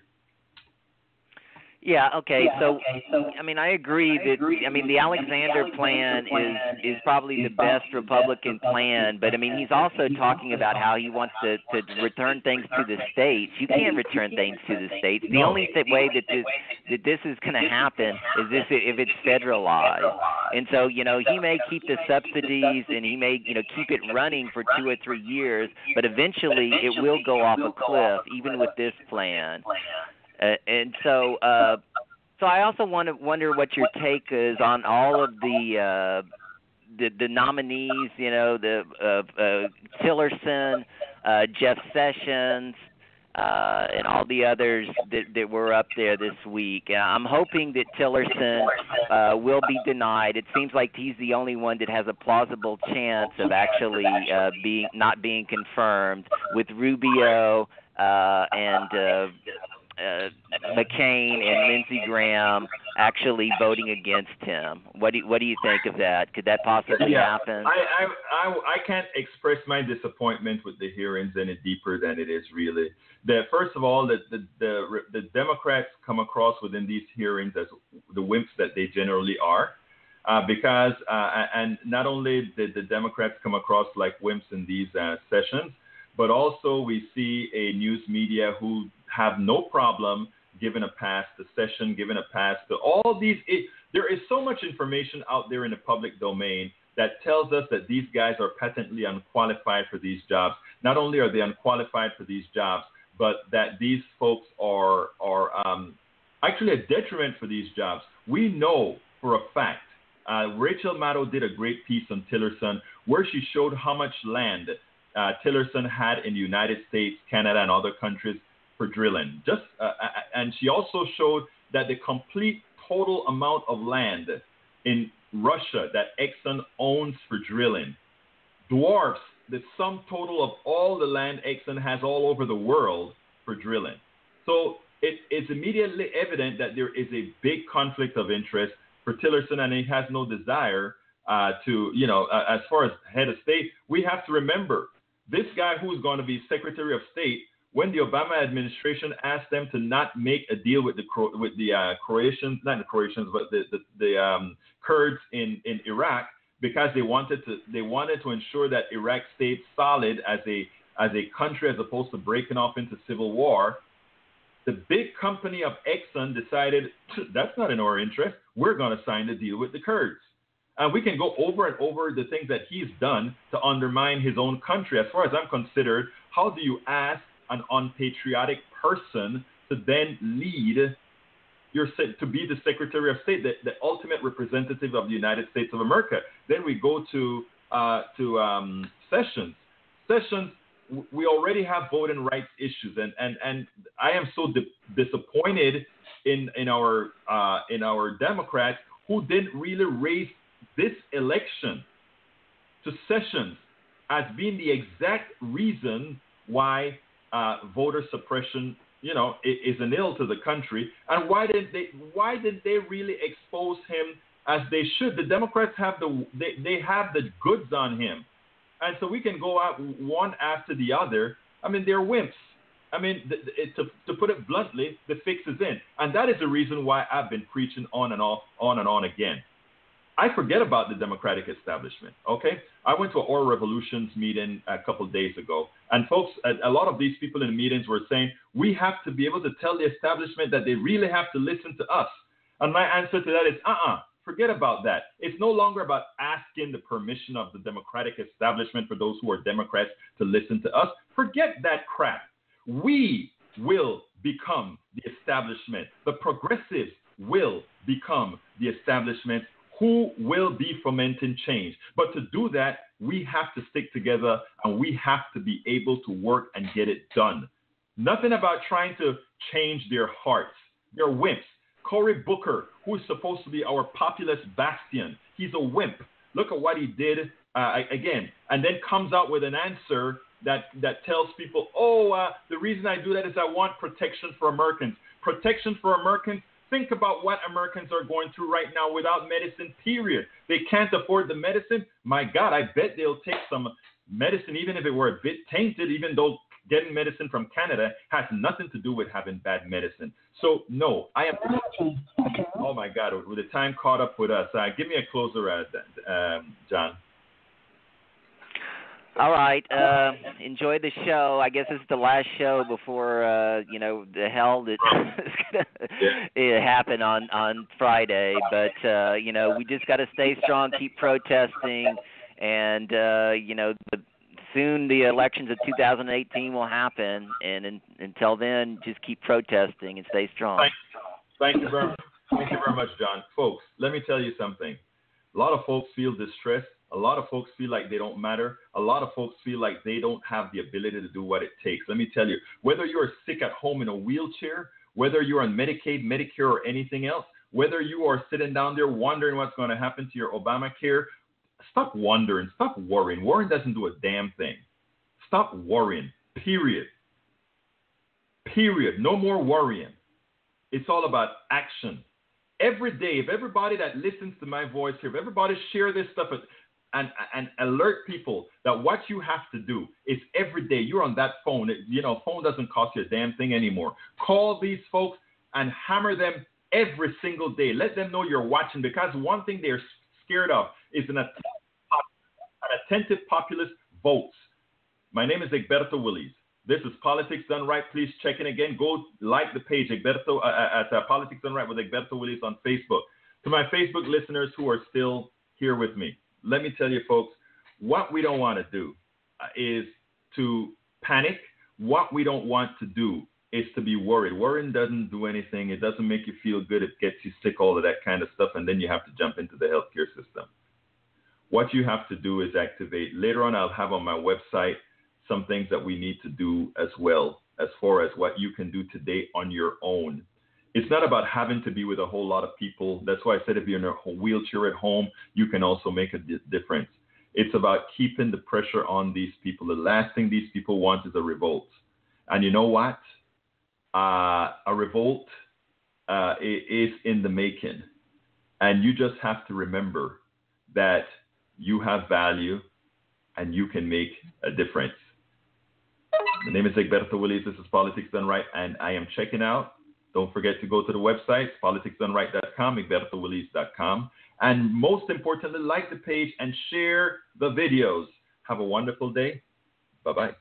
Yeah, okay. So I mean, I agree that, I mean, the Alexander plan is probably the best Republican plan, but I mean, he's also talking about how he wants to return things to the states. You can't return things to the states. The only way that this is going to happen is if it's federalized. And so, you know, he may keep the subsidies and he may, you know, keep it running for 2 or 3 years, but eventually it will go off a cliff, even with this plan. And so I also wonder what your take is on all of the nominees, you know, the Tillerson, Jeff Sessions, and all the others that were up there this week. I'm hoping that Tillerson will be denied. It seems like he's the only one that has a plausible chance of actually not being confirmed, with Rubio and McCain and Lindsey Graham actually voting against him. What do you think of that? Could that possibly happen? I can't express my disappointment with the hearings any deeper than it is really. First of all, the Democrats come across within these hearings as the wimps that they generally are, because and not only did the Democrats come across like wimps in these sessions, but also we see a news media who have no problem giving a pass to Session, giving a pass to all these. There is so much information out there in the public domain that tells us that these guys are patently unqualified for these jobs. Not only are they unqualified for these jobs, but that these folks are actually a detriment for these jobs. We know for a fact Rachel Maddow did a great piece on Tillerson where she showed how much land Tillerson had in the United States, Canada, and other countries for drilling. And she also showed that the complete total amount of land in Russia that Exxon owns for drilling dwarfs the sum total of all the land Exxon has all over the world for drilling. So it's immediately evident that there is a big conflict of interest for Tillerson, and he has no desire to, as far as head of state. We have to remember this guy who's going to be Secretary of State. When the Obama administration asked them to not make a deal with the Croatians, not the Croatians, but the Kurds in Iraq, because they wanted to ensure that Iraq stayed solid as a country as opposed to breaking off into civil war. The big company of Exxon decided that's not in our interest. We're going to sign the deal with the Kurds. And we can go over and over the things that he's done to undermine his own country. As far as I'm concerned, how do you ask an unpatriotic person to then lead to be the Secretary of State, the ultimate representative of the United States of America? Then we go to Sessions. Sessions, we already have voting rights issues, and I am so disappointed in our Democrats who didn't really raise this election to Sessions as being the exact reason why voter suppression, is an ill to the country. And why did they really expose him as they should? The Democrats have they have the goods on him, and so we can go out one after the other. I mean, they're wimps. I mean, to put it bluntly, the fix is in, and that is the reason why I've been preaching on and on again. I forget about the Democratic establishment, okay? I went to an Oral Revolutions meeting a couple of days ago, and folks, a lot of these people in the meetings were saying, we have to be able to tell the establishment that they really have to listen to us. And my answer to that is, forget about that. It's no longer about asking the permission of the Democratic establishment for those who are Democrats to listen to us. Forget that crap. We will become the establishment. The progressives will become the establishment who will be fomenting change. But to do that, we have to stick together and we have to be able to work and get it done. Nothing about trying to change their hearts. They're wimps. Cory Booker, who is supposed to be our populist bastion, he's a wimp. Look at what he did again, and then comes out with an answer that tells people, the reason I do that is I want protection for Americans. Protection for Americans? Think about what Americans are going through right now without medicine, period. They can't afford the medicine. My God, I bet they'll take some medicine, even if it were a bit tainted, even though getting medicine from Canada has nothing to do with having bad medicine. So, no, I am. Oh, my God, with the time caught up with us. Give me a closer, John. All right. Enjoy the show. I guess this is the last show before the hell that's gonna happen on Friday. But we just got to stay strong, keep protesting, and soon the elections of 2018 will happen. And until then, just keep protesting and stay strong. Thank you very much, John. Folks, let me tell you something. A lot of folks feel distressed. A lot of folks feel like they don't matter. A lot of folks feel like they don't have the ability to do what it takes. Let me tell you, whether you're sick at home in a wheelchair, whether you're on Medicaid, Medicare, or anything else, whether you are sitting down there wondering what's going to happen to your Obamacare, stop wondering. Stop worrying. Worrying doesn't do a damn thing. Stop worrying. Period. No more worrying. It's all about action. Every day, if everybody that listens to my voice here, if everybody share this stuff and alert people that what you have to do is every day you're on that phone. Phone doesn't cost you a damn thing anymore. Call these folks and hammer them every single day. Let them know you're watching, because one thing they're scared of is an attentive populist votes. My name is Egberto Willies. This is Politics Done Right. Please check in again. Go like the page, Egberto, at Politics Done Right with Egberto Willies on Facebook. To my Facebook listeners who are still here with me, let me tell you, folks, what we don't want to do is to panic. What we don't want to do is to be worried. Worrying doesn't do anything. It doesn't make you feel good. It gets you sick, all of that kind of stuff, and then you have to jump into the healthcare system. What you have to do is activate. Later on, I'll have on my website some things that we need to do as well, as far as what you can do today on your own. It's not about having to be with a whole lot of people. That's why I said if you're in a wheelchair at home, you can also make a difference. It's about keeping the pressure on these people. The last thing these people want is a revolt. And you know what? A revolt is in the making. And you just have to remember that you have value and you can make a difference. My name is Egberto Willies. This is Politics Done Right, and I am checking out. Don't forget to go to the website, politicsdoneright.com, egbertowillies.com. And most importantly, like the page and share the videos. Have a wonderful day. Bye-bye.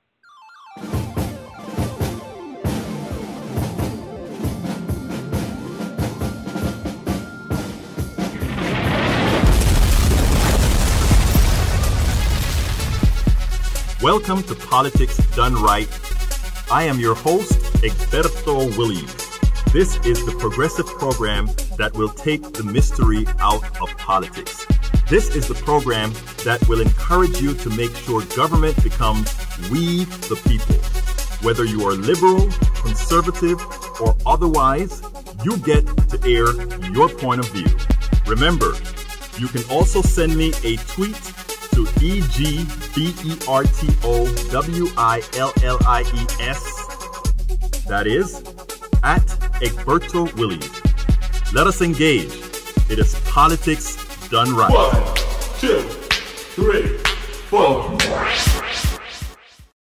Welcome to Politics Done Right. I am your host, Egberto Willies. This is the progressive program that will take the mystery out of politics. This is the program that will encourage you to make sure government becomes we the people. Whether you are liberal, conservative, or otherwise, you get to air your point of view. Remember, you can also send me a tweet to EGBERTOWILLIES. That is, at Egberto Willies. Let us engage. It is Politics Done Right. 1, 2, 3, 4.